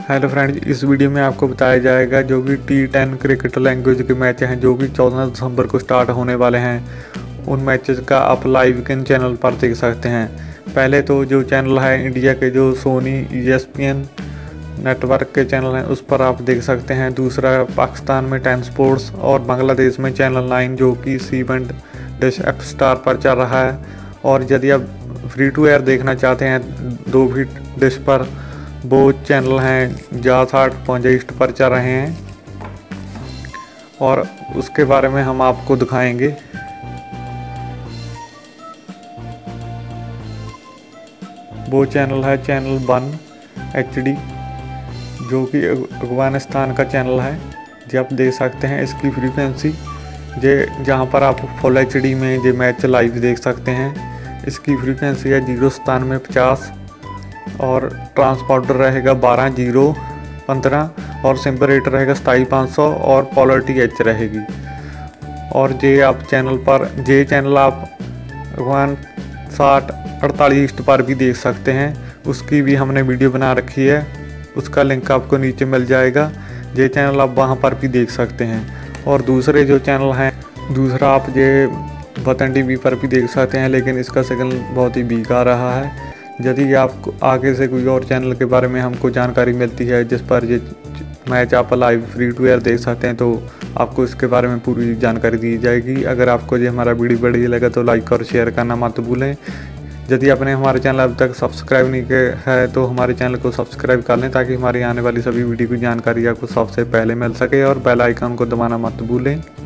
Hello friends, इस video में आपको बताया जाएगा जो कि T10 क्रिकेट लैंग्वेज के मैच हैं जो कि 14 दिसंबर को स्टार्ट होने वाले हैं। उन मैचेस का आप लाइव किन चैनल पर देख सकते हैं। पहले तो जो चैनल है इंडिया के जो सोनी ESPN नेटवर्क के चैनल हैं उस पर आप देख सकते हैं। दूसरा पाकिस्तान में 10 स्पोर्ट्स और बांग्लादेश में चैनल 9 जो कि C-band डिश एक्स स्टार पर चल रहा है। और यदि आप फ्री टू एयर देखना चाहते हैं दो भी डिश पर, वो चैनल हैं JAS 8 ईस्ट पर चल रहे हैं और उसके बारे में हम आपको दिखाएंगे। वो चैनल है चैनल 1 HD जो कि अफगानिस्तान का चैनल है। जो आप देख सकते हैं इसकी फ्रीक्वेंसी जहाँ पर आप फुल HD में ये मैच लाइव देख सकते हैं। इसकी फ्रीक्वेंसी है 09750 और ट्रांसपॉन्डर रहेगा 12015 और सिंपल रेट रहेगा 27500 और पॉलरिटी H रहेगी। और ये आप चैनल आप 6048 ईस्ट पर भी देख सकते हैं। उसकी भी हमने वीडियो बना रखी है, उसका लिंक आपको नीचे मिल जाएगा। ये चैनल आप वहां पर भी देख सकते हैं। और दूसरे जो चैनल हैं, दूसरा आप ये वतन TV पर भी देख सकते हैं, लेकिन इसका सिग्नल बहुत ही वीक आ रहा है। यदि आपको आगे से कोई और चैनल के बारे में हमको जानकारी मिलती है जिस पर ये मैच आप लाइव फ्री टू एयर देख सकते हैं, तो आपको इसके बारे में पूरी जानकारी दी जाएगी। अगर आपको ये हमारा वीडियो बढ़िया लगा तो लाइक और शेयर करना मत भूलें। यदि आपने हमारे चैनल अब तक सब्सक्राइब नहीं किया है तो हमारे चैनल को सब्सक्राइब कर लें ताकि हमारी आने वाली सभी वीडियो की जानकारी आपको सबसे पहले मिल सके। और बेल आइकन को दबाना मत भूलें।